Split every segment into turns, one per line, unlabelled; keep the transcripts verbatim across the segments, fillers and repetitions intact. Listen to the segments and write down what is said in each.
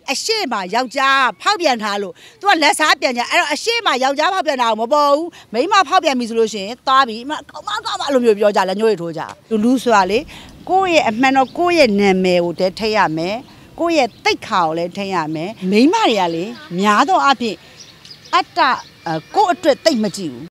အရှိမယောက်ျားဖောက်ပြန်ထားလို့ तू ကလက်စားပြန်ကြအဲ့တော့အရှိမယောက်ျားဖောက်ပြန်တာမပေါ်ဘူးမိန်းမဖောက်ပြန်ပြီဆိုလို့ရှိရင်သွားပြီကောင်းမကောင်းမအဲ့လိုမျိုးပြောကြလက်ညှိုးတွေထိုးကြလူလူဆိုတာလေကိုယ့်ရဲ့အမှန်တော့ကိုယ့်ရဲ့နာမည်ကိုတည်းထိတ်ရမယ်ကိုယ့်ရဲ့တိတ်ခါကိုလည်းထိတ်ရမယ်မိန်းမတွေကလေများသောအားဖြင့်အတ္တကိုယ့်အတွက်တိတ်မကြည့်ဘူး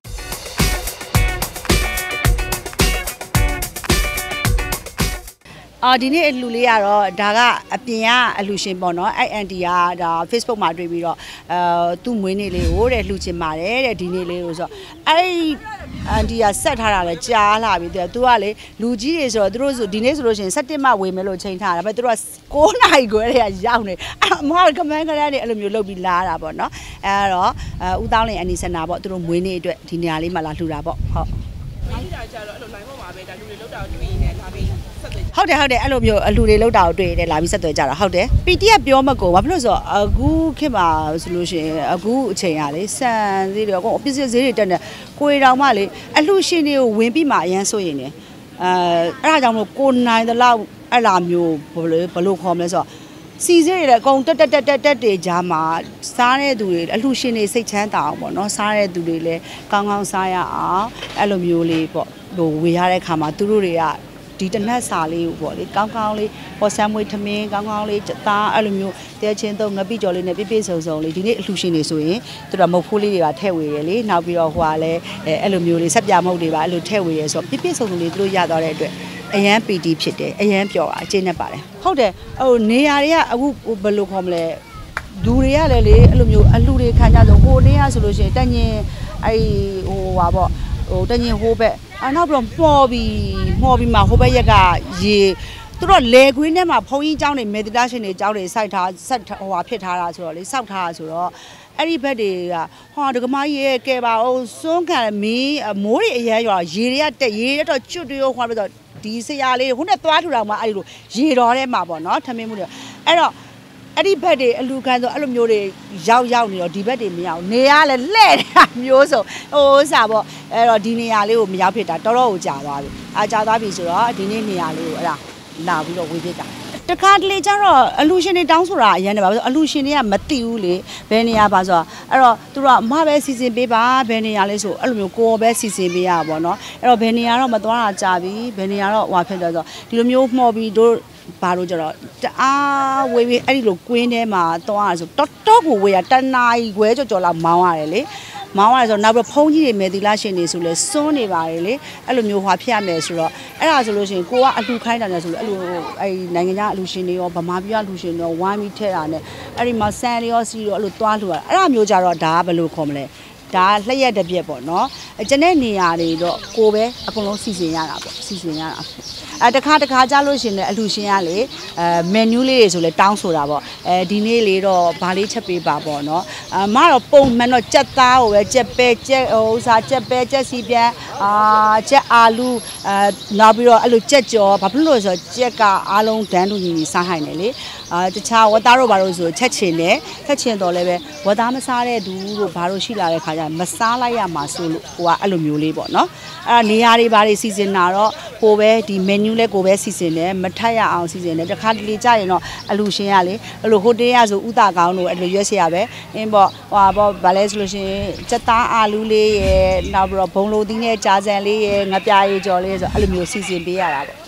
အော်ဒီနေ့အလှူလေးကတော့ဒါကအပြင်ကအလှူရှင်ပေါ့နော်အဲ့အန်တီကဒါ Facebook မှာတွေ့ပြီးတော့အဲသူ့မွေးနေ့လေးကိုတဲ့လှူချင်ပါတယ်တဲ့ဒီနေ့လေးကိုဆိုတော့အဲ့အန်တီကဆက်ထားတာလဲကြားလာပြီတဲ့သူကလေလူကြီးတွေဆိုတော့သူတို့ဆိုဒီနေ့ဆိုလို့ရှိရင်စက်တင်ဘာဝေမယ်လို့ချိန်ထားတာပဲသူတို့က9နာရီခွဲတည်းကရောက်နေအဲ့အမကကမန်းကလေးတွေအဲ့လိုမျိုးလုပ်ပြီးလာတာပေါ့နော်အဲ့တော့အဲဦးတောင်းလင်အန်နီစင်တာပေါ့သူတို့မွေးနေ့အတွက်ဒီနေရာလေးမှာလာလှူတာပေါ့ဟုတ်
ဒီတာကြတော့အဲ့လို line ပေါ်မှာပဲဒါလူတွေလောက်တာတွေ့ရင်းနဲ့လာပြီး
ဟုတ်တယ်ဟုတ်တယ်အဲ့လိုမျိုးအလှူတွေလောက်တာကိုတွေ့ရတယ်လာပြီးဆက်သွယ်ကြတာဟုတ်တယ်ပီတီကပြောမကုန်ဘာဖြစ်လို့ဆိုတော့အခုခေတ်မှာဆိုလို့ရှိရင်အခုအချိန်ကလေစံဈေးတွေအကုန်ပစ္စည်းဈေးတွေတက်နေကိုယ်တောင်မှလေအလှူရှင်တွေကိုဝင်ပြီးမှအရန်ဆိုရင်နေအဲအဲ့ဒါကြောင့်မို့ကိုနိုင်တဲ့လောက်အဲ့လာမျိုးဘယ်လိုဘယ်လိုခေါ်မလဲဆိုတော့စီစည်းတွေလည်းအကုန်တက်တက်တက်တက်တက်တွေကြားမှာစားတဲ့သူတွေအလှူရှင်တွေစိတ်ချမ်းသာအောင်ပေါ့နော်စားတဲ့သူတွေလည်းကောင်းကောင်းစားရအောင်အဲ့လိုမျိုးလေးပေါ့ဟိုဝေရတဲ့ခါမှာသူတို့တွေကဒီတနတ်စာလေးကိုပေါ့လေကောင်းကောင်းလေးပေါ်ဆမ်းမွေးထမင်းကောင်းကောင်းလေးသားအဲ့လိုမျိုးတဲချင်းတော့ငပိကြော်လေးနဲ့ပြည့်ပြည့်စုံစုံလေးဒီနေ့အလှူရှင်တွေဆိုရင်သူတို့မုတ်ဖိုးလေးတွေကထည့်ဝေရလေနောက်ပြီးတော့ဟိုကလည်းအဲ့လိုမျိုးလေးဆက်ပြမုတ်တွေပါအဲ့လိုထည့်ဝေရဆိုတော့ပြည့်ပြည့်စုံစုံလေးသူတို့ရသွားတဲ့အတွက်အရန်ပီတီဖြစ်တယ်အရန်ပျော်တာအကျဉ်းနဲ့ပါတယ်ဟုတ်တယ်ဟိုနေရာတွေကအခုဘယ်လိုခေါ်မလဲလူတွေကလည်းလေအဲ့လိုမျိုးအလှူတွေခံကြဆိုဟိုနေ့ကဆိုလို့ရှိရင်တက်ညင်အဲ့ဟိုဟာပေါ့ဟိုတက်ညင်ဟိုဘက်အဲ့နောက်ပြီးတော့မှော်ပြီးမှော်ပြီးမှဟိုဘက်ရက်ကရေသူတို့လေခွင်းထဲမှာဖုံးကြီးเจ้าတွေမေတ္တာရှင်တွေเจ้าတွေစိုက်ထားဆက်ဟိုဟာဖြစ်ထားတာဆိုတော့လေစောက်ထားတာဆိုတော့အဲ့ဒီဘက်တွေကဟောဒကမကြီးရဲ့ကဲပါအောင်စွန်းခံမီးမိုးတွေအရမ်းရွာရေတွေကတက်ရေတွေတော့ကျွတ်တွေဟောပြီးတော့ဒီဆရာလေးဟိုနဲ့သွားထူတာမှအဲ့လိုရေတော်ထဲမှာပေါ့နော်ထမင်းမှုတွေအဲ့တော့အဲ့ဒီဘက်တွေအလူခံဆိုအဲ့လိုမျိုးတွေရောက်ရောက်နေတော့ဒီဘက်တွေမရောက်နေရလဲလှဲ့နေတာမျိုးဆိုဟိုစားပေါ့အဲ့တော့ဒီနေရာလေးကိုမရောက်ဖြစ်တာတော်တော်ကိုကြာသွားပြီအာကြာသွားပြီဆိုတော့ဒီနေ့နေရာလေးကိုအဲ့ဒါလာပြီးတော့ဝေးဖြစ်တာတခါတလေကျတော့အလူရှင်တွေတောင်းဆိုတာအရင်တည်းပါဆိုအလူရှင်တွေကမသိဘူးလေဘယ်နေရာပါဆိုတော့အဲ့တော့သူတို့ကအမပဲစီစဉ်ပေးပါဘယ်နေရာလဲဆိုအဲ့လိုမျိုးကိုယ်ပဲစီစဉ်ပေးရပါဘောနော်အဲ့တော့ဘယ်နေရာတော့မသွားတာကြာပြီဘယ်နေရာတော့ဟိုဖြစ်သွားဆိုဒီလိုမျိုးမှော်ပြီးတို့ဘာလို့ကြတော့တအားဝေးဝေးအဲ့ဒီလိုကွင်းထဲမှာသွားရဆိုတော်တော်ကိုဝေးရတနာကြီးခွဲကြော်ကြော်လောက်မောင်းရတယ်လေမောင်းရဆိုတော့နောက်ပြီးဖုံးကြီးတွေမယ်သီလရှင်တွေဆိုလဲစွန်းနေပါတယ်လေအဲ့လိုမျိုးဟွာဖြစ်ရမယ်ဆိုတော့အဲ့ဒါဆိုလို့ရှိရင်ကိုကအလှခိုင်းတာနဲ့ဆိုလို့အဲ့လိုအဲ့နိုင်ငံခြားအလှရှင်တွေရောဗမာပြည်အလှရှင်တွေရောဝိုင်းပြီးထည့်တာနဲ့အဲ့ဒီမှာဆန်တွေရောစီရောအဲ့လိုသွားလှူရတာအဲ့ဒါမျိုးကြတော့ဒါကဘယ်လိုခေါ်မလဲဒါလျှက်တစ်ပြက်ပေါ့နော်ကျန်တဲ့နေရာတွေတော့ကိုပဲအကုန်လုံးစီစဉ်ရတာပေါ့စီစဉ်ရတာအဲတခါတခါကြားလို့ရှင်လည်းအလှရှင်ကလေအဲမန်နူးလေးတွေဆိုလဲတောင်းဆိုတာပေါ့အဲဒီနေ့လေးတော့ဘာလေးချက်ပေးပါပေါ့နော်အမတော့ပုံမှန်တော့ကြက်သားကိုပဲကြက်ပဲကြက်ဟိုစားကြက်ပဲကြက်စီပြန်အာကြက်အာလူအဲနောက်ပြီးတော့အဲ့လိုကြက်ကြော်ဘာဖြစ်လို့လဲဆိုတော့ကြက်ကအားလုံးဒန်းတူညီညီစားဟိုင်းတယ်လေအာတခြားဝတ်သားတို့ဘာလို့ဆိုချက်ချင်တယ်ချက်ချင်တော့လည်းပဲဝတ်သားမစားတဲ့သူတို့ဘာလို့ရှိလာတဲ့ခါကျမစားလိုက်ရမှာဆိုလို့ဟိုကအဲ့လိုမျိုးလေးပေါ့နော်အဲ့ဒါနေရာတွေဘာတွေစီစဉ်တာတော့ကိုပဲဒီ menu လဲကိုပဲစီစဉ်တယ်မထက်ရအောင်စီစဉ်တယ်တခါတလေကြာရင်တော့အလူရှင်ရလေအဲ့လိုဟိုတေးရဆိုဥတာကောင်းတို့အဲ့လိုရွက်စရာပဲအင်းပေါ့ဟွာပေါ့ဗာလဲဆိုလို့ရှိရင်စက်သားအာလူလေးရယ်နောက်ပြီးတော့ဘုံလိုသီးနဲ့ကြာစံလေးရယ်ငပြားရည်ကြော်လေးဆိုအဲ့လိုမျိုးစီစဉ်ပေးရတာပေါ့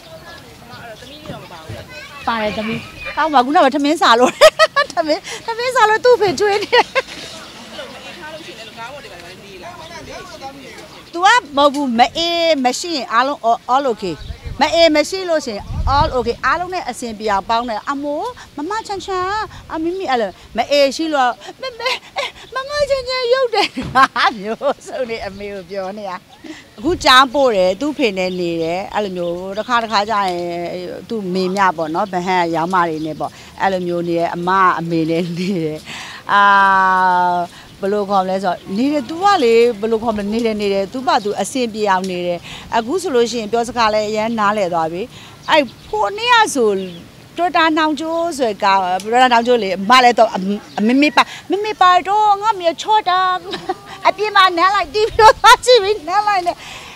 ပါတယ်သမီးအောက်မှာခုနကထမင်းစားလို့ထမင်းထမင်းစားလို့သူ့ဖေကျွေးနေသူကမဟုတ်ဘူးမအေးမရှိရင်အားလုံး all okay မအေးမရှိလို့ရှင် all okay အားလုံးနဲ့အဆင်ပြေအောင်ပေါင်းတယ်အမိုးမမချန်ချန်အမီမီအဲ့လိုမအေးရှိလို့မမမမချန်ချန်ရုပ်တယ်ဟာမျိုးစုံနေအမေကိုပြောနေတာအခုကြားပို့တယ်သူ့ဖေနဲ့နေတယ်အဲ့လိုမျိုးတစ်ခါတစ်ခါကြာရင်သူ့မေမြပေါ့နော်ဗဟန်ရောင်းမတွေနဲ့ပေါ့အဲ့လိုမျိုးနေတယ်အမအမေနဲ့နေတယ်အာဘယ်လိုခေါ်မလဲဆိုတော့နေတယ် तू ကလေဘယ်လိုခေါ်မလဲနေတယ်နေတယ် तू ပါ तू အဆင်ပြေအောင်နေတယ်အခုဆိုလို့ရှိရင်ပြောစကားလည်းအရန်နားလဲသွားပြီအဲ့ဖိုးနေရဆိုတော်တာနောင်ကျိုးဆိုကတော်တာနောင်ကျိုးလေမလဲတော့မမေပါမမေပါတော့ငါမြေချော့တာအပြင်းမနန်းလိုက်တီးပြောသွားကြည့်ပြီနန်းလိုက်နဲ့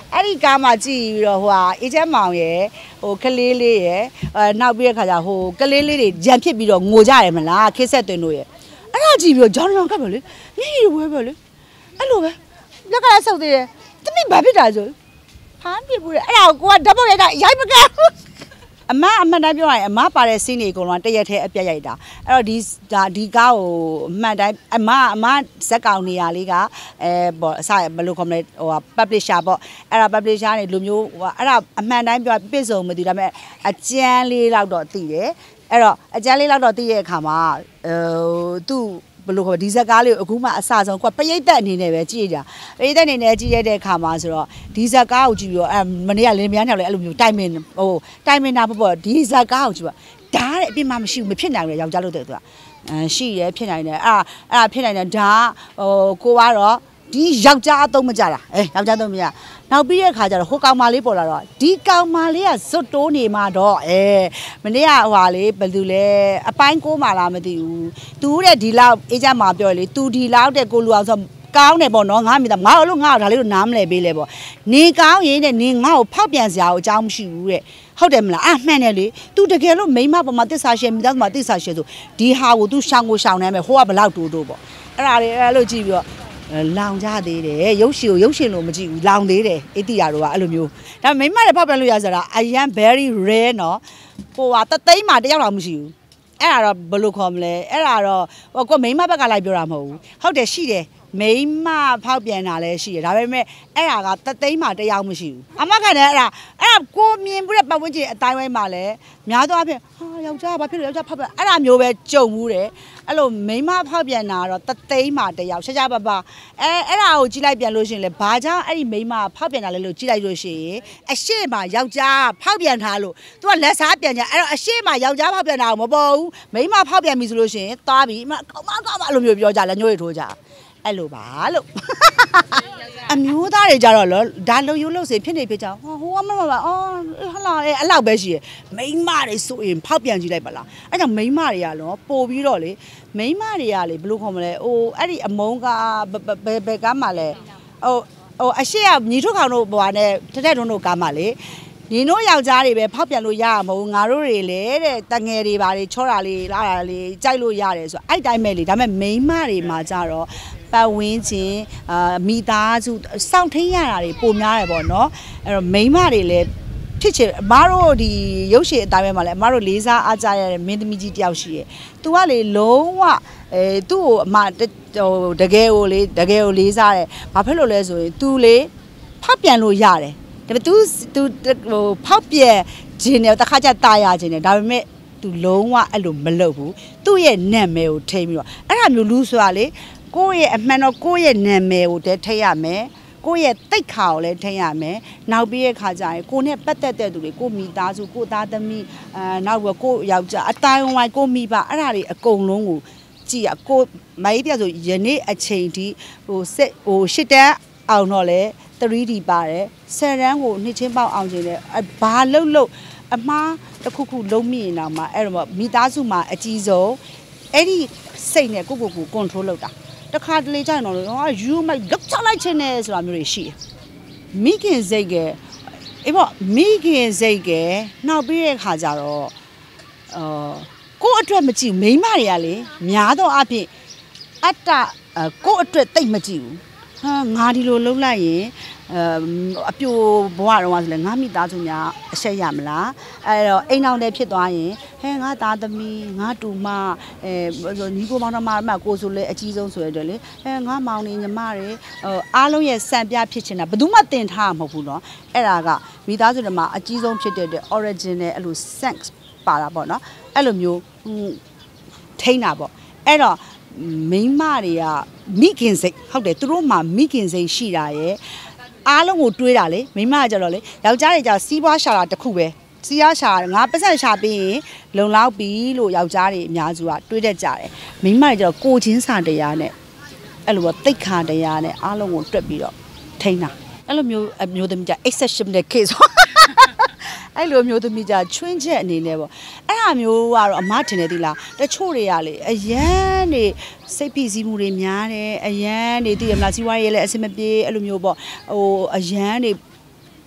အဲ့ဒီကားမှာကြည့်ပြီးတော့ဟိုဟာအေဂျင့်မောင်ရယ်ဟိုကလေးလေးရယ်အဲနောက်ပြီးတဲ့ခါကျဟိုကလေးလေးတွေကြံဖြစ်ပြီးတော့ငိုကြရမလားခစ်ဆက်သွင်းတို့ရယ်အဲ့ဒါကြည့်ပြီးတော့ဂျောင်းဂျောင်းကပ်ပဲလေမျက်ရည်ဝဲပဲလေအဲ့လိုပဲလက်ကလည်းဆုပ်သေးတယ်တမိဘာဖြစ်တာဆိုဟာပြစ်ဘူးလေအဲ့ဒါကိုကဓာတ်ပုံရိုက်တာရိုက်မကဘူးအမအမှန်တိုင်းပြောရရင်အမပါတဲ့စီးနေအကုန်လုံးတရက်ထဲအပြတ်ရိုက်တာအဲ့တော့ဒီဒါဒီကားကိုအမှန်တိုင်းအမအမဇက်ကောင်နေရာလေးကအဲပေါ့အစဘယ်လိုခေါ်မလဲဟို publisher ပေါ့အဲ့ဒါ publisher နေလူမျိုးဟိုအဲ့ဒါအမှန်တိုင်းပြောပြည့်စုံမသိဒါပေမဲ့အကျန်းလေးလောက်တော့သိတယ်အဲ့တော့အကျန်းလေးလောက်တော့သိရဲ့အခါမှာဟိုသူ့ဘယ်လိုခေါ်ဒီဇက်ကားလေးကိုအခုမှအစဆုံးကွာပရိသတ်အနေနဲ့ပဲကြည့်ကြပရိသတ်အနေနဲ့ကြည့်ရတဲ့အခါမှာဆိုတော့ဒီဇက်ကားကိုကြည့်ပြီးတော့အဲမနေ့ကလင်းမြန်းထောင်လဲအဲ့လိုမျိုးတိုင်မင်ဟိုတိုင်မင်တာပေါ့ပေါ့ဒီဇက်ကားကိုကြည့်ပါဒါတဲ့အပြစ်မှမရှိဘူးမဖြစ်နိုင်ဘူးယောက်ျားလို့တဲ့သူကအဲရှိရဲဖြစ်နိုင်တယ်အဲ့အဲ့ဖြစ်နိုင်တယ်ဒါဟိုကိုကတော့ဒီယောက်ျားအသုံးမကြတာအဲယောက်ျားသုံးမရနောက်ပြီးတဲ့ခါကျတော့ဟိုကောင်မလေးပေါ်လာတော့ဒီကောင်မလေးကဇွတ်တိုးနေမှာတော့အဲမနေ့ကဟိုဟာလေဘယ်သူလဲအပိုင်းကိုမှလားမသိဘူးသူတဲ့ဒီလောက်အေဂျင့်မှာပြောလေသူဒီလောက်တဲ့ကိုလူအောင်ဆိုကောင်းတယ်ပေါ့နော်ငါမိသားငါလို့ငါဒါလေးလို့နားမလဲပေးလဲပေါ့နေကောင်းရင်တဲ့နေငါ့ကိုဖောက်ပြန်စရာအကြောင်းမရှိဘူးတဲ့ဟုတ်တယ်မလားအမှန်တယ်လေ तू တကယ်လို့မိမပေါ်မှာတစ္ဆာရှယ်မိသားမှာတစ္ဆာရှယ်ဆိုဒီဟာကို तू ရှောင်းကိုရှောင်းနေမယ်ဟိုကဘလောက်တိုးတိုးပေါ့အဲ့ဒါလေးအဲ့လိုကြည့်ပြီးတော့လောင်ကြသေးတယ်ရုပ်ရှင်ကိုရုပ်ရှင်လို့မကြည့်ဘူးလောင်သေးတယ်အေးတီယာတို့ကအဲ့လိုမျိုးဒါမိမလည်းဖောက်ပြန်လို့ရဆိုတာအရန် very rare နော်ဟိုဟာတသိန်းမှတယောက်တော့မရှိဘူးအဲ့ဒါတော့ဘယ်လိုခေါ်မလဲအဲ့ဒါတော့ဟိုကမိမဘက်ကလိုက်ပြောတာမဟုတ်ဘူးဟုတ်တယ်ရှိတယ်မိမဖောက်ပြန်တာလည်းရှိတယ်ဒါပေမဲ့အဲ့ဒါကတသိန်းမှတယောက်မရှိဘူးအမကလည်းအဲ့ဒါအဲ့ဒါကိုမြင်ပြီးတဲ့ပတ်ဝန်းကျင်အတိုင်းဝိုင်းမှာလည်းများသောအားဖြင့်ဟာယောက်ျားဘာဖြစ်လို့ယောက်ျားဖောက်ပြန်အဲ့ဒါမျိုးပဲကြုံမှုတယ်အဲ့လိုမိမဖောက်ပြန်တာတော့တသိန်းမှတယောက်ရှားရှားပါပါအဲအဲ့ဒါကိုကြည့်လိုက်ပြန်လို့ရှိရင်လေဘာကြောင့်အဲ့ဒီမိမဖောက်ပြန်တာလဲလို့ကြည့်လိုက်လို့ရှိရင်အရှိမယောက်ျားဖောက်ပြန်ထားလို့ तू ကလက်စားပြန်ကြအဲ့တော့အရှိမယောက်ျားဖောက်ပြန်တာကိုမပေါ်ဘူးမိမဖောက်ပြန်ပြီဆိုလို့ရှိရင်သွားပြီအမကောင်းမကောင်းမအဲ့လိုမျိုးပြောကြလက်ညှိုးရထိုးကြအဲ့လိုပါလို့အမျိုးသားတွေကြတော့ဒါလုံယူလို့စေဖြစ်နေဖြစ်ကြဟိုဟိုကမမပါအော်ဟလာအဲ့အဲ့လောက်ပဲရှိရမိန်းမတွေဆိုရင်ဖောက်ပြန်ကြည့်လိုက်ပါလားအဲ့ကြောင့်မိန်းမတွေကလောပို့ပြီးတော့လေမိန်းမတွေကလေဘယ်လိုခေါ်မလဲဟိုအဲ့ဒီအမုန်းကဘယ်ဘယ်ကားမှလဲဟိုဟိုအရှိကညီထုတ်ခေါင်တို့ဘွာနဲ့ထထထုံးတို့ကားမှလေညီတို့ယောက်ျားတွေပဲဖောက်ပြန်လို့ရရမဟုတ်ငါတို့တွေလေတဲ့တငယ်တွေပါလေချောတာလေးလာတာလေးကြိုက်လို့ရတယ်ဆိုအဲ့တိုင်းပဲလေဒါပေမဲ့မိန်းမတွေမှာကြတော့ပတ်ဝန်းကျင်အာမိသားစုစောင့်ထိန်ရတာတွေပုံများတယ်ပေါ့နော်အဲ့တော့မိန်းမတွေလည်းဖြစ်ချင်အမားတို့ဒီရုပ်ရှင်အတိုင်းပဲမှာလည်းအမားတို့လေးစားအားကြရတဲ့မင်းသမီးကြီးတယောက်ရှိရယ်။ तू ကလေလုံးဝအဲသူ့ကိုအမဟိုတကယ်ကိုလေတကယ်ကိုလေးစားတယ်။ဘာဖြစ်လို့လဲဆိုရင် तू လေဖောက်ပြန်လို့ရတယ်။ဒါပေမဲ့ तू तू ဟိုဖောက်ပြန်ခြင်းနဲ့တခါကျตายရခြင်းနဲ့ဒါပေမဲ့ तू လုံးဝအဲ့လိုမလုပ်ဘူး။သူ့ရဲ့နာမည်ကိုထိပြီးတော့အဲ့ဒါမျိုးလူဆိုတာလေကိုယ့်ရဲ့အမှန်တော့ကိုယ့်ရဲ့နာမည်ကိုတည်းထိရမယ်ကိုယ့်ရဲ့တိတ်ခါကိုလည်းထိရမယ်နောက်ပြီးရဲ့ခါကျရင်ကိုနဲ့ပတ်သက်တဲ့သူတွေကိုမိသားစုကိုသားသမီးအဲနောက်ပြီးကိုယောက်ျားအတိုင်းဝိုင်းကိုမိဘအဲ့ဒါတွေအကုန်လုံးကိုကြည့်ရကိုမိုင်းပြဆိုယနေ့အချိန်ထိဟိုစစ်ဟိုရှစ်တန်းအောင်တော့လဲ three D ပါတယ်ဆယ်တန်းကိုနှစ်ချင်းပေါက်အောင်ခြင်းလဲဘာလို့လို့အမားတစ်ခုခုလုံးမိရင်တော့မှအဲ့တော့မိသားစုမှာအကြီးဆုံးအဲ့ဒီစိတ်နဲ့ကိုကိုကို control လုပ်တာတခါတလေကြရင်တော့ဟာယူမိုက်လောက်ချလိုက်ခြင်းနဲ့ဆိုတာမျိုးတွေရှိတယ်မိခင်စိတ်ကအေးပေါ့မိခင်စိတ်ကနောက်ပြီးတဲ့ခါကျတော့အော်ကို့အတွက်မကြည့်မိန်းမတွေကလေများတော့အဖြစ်အတ္တကို့အတွက်တိတ်မကြည့်ဘူးဟာငါဒီလိုလှုပ်လိုက်ရင်အပြိုဘဝတော့ဆိုလဲငါမိသားစုများအဆက်ရမလားအဲ့တော့အိမ်အောင်တဲ့ဖြစ်သွားရင်ဟဲငါသားသမီးငါတူမအဲညီကိုမောင်နှမအမကိုဆိုလဲအကြီးဆုံးဆိုရတဲ့လေဟဲငါမောင်နေညီမတွေအားလုံးရဲ့စံပြဖြစ်ချင်တာဘယ်သူမှတင်ထားမှာမဟုတ်ဘူးเนาะအဲ့ဒါကမိသားစုတွေမှာအကြီးဆုံးဖြစ်တဲ့ original အဲ့လို sense ပါတာပေါ့เนาะအဲ့လိုမျိုးထိန်းတာပေါ့အဲ့တော့မိန်းမတွေကမိခင်စိတ်ဟုတ်တယ်သူတို့မှာမိခင်စိတ်ရှိတာရဲ့အားလုံးကိုတွေးတာလေမိန်းမကကြတော့လေယောက်ျားတွေကြစီးပွားရှာတာတစ်ခုပဲစီးရရှာငါပတ်ဆက်ရှာပြီးရင်လုံလောက်ပြီလို့ယောက်ျားတွေအများစုကတွေးတတ်ကြတယ်မိန်းမတွေကြတော့ကိုချင်းစာတရားနဲ့အဲ့လိုပေါ့တိတ်ခါတရားနဲ့အားလုံးကိုတွက်ပြီးတော့ထိန်းတာအဲ့လိုမျိုးအမျိုးသမီးကြ exceptional case အဲ့လိုမျိုးသမီးကြချွင်းချက်အနေနဲ့ပေါ့အဲ့ဟာမျိုးကတော့အမထင်တယ်သီလားတချို့တွေကလေအရန်နေစိတ်ဖိစီးမှုတွေများတယ်အရန်နေသိရမလားစီးပွားရေးလည်းအဆင်မပြေအဲ့လိုမျိုးပေါ့ဟိုအရန်နေ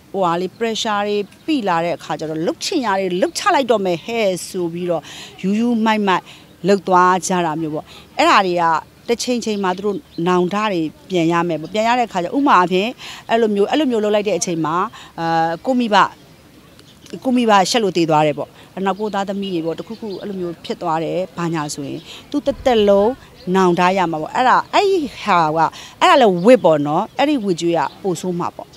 ဟိုဟာလေ pressure တွေပြလာတဲ့အခါကျတော့လှုပ်ချင်ရတယ်လှုပ်ချလိုက်တော့မယ်ဟဲ့ဆိုပြီးတော့ယူယူမိုက်မိုက်လှုပ်သွားကြတာမျိုးပေါ့အဲ့ဒါတွေကတစ်ချိန်ချိန်မှာသူတို့နောင်တတွေပြန်ရမယ်ပေါ့ပြန်ရတဲ့အခါကျဥမာအဖြစ်အဲ့လိုမျိုးအဲ့လိုမျိုးလှုပ်လိုက်တဲ့အချိန်မှာအာကိုမိဘကိုမိဘရှက်လို့တည်သွားတယ်ပေါ့နောက်ကိုသားသမီးတွေပေါ့တခုခုအဲ့လိုမျိုးဖြစ်သွားတယ်ဘာညာဆိုရင်သူတက်တက်လုံးနောင်တရမှာပေါ့အဲ့ဒါအဲ့ဟာကအဲ့ဒါလည်းဝစ်ပေါ့နော်အဲ့ဒီဝစ်ကျွေးကပို့ဆိုးမှာပေါ့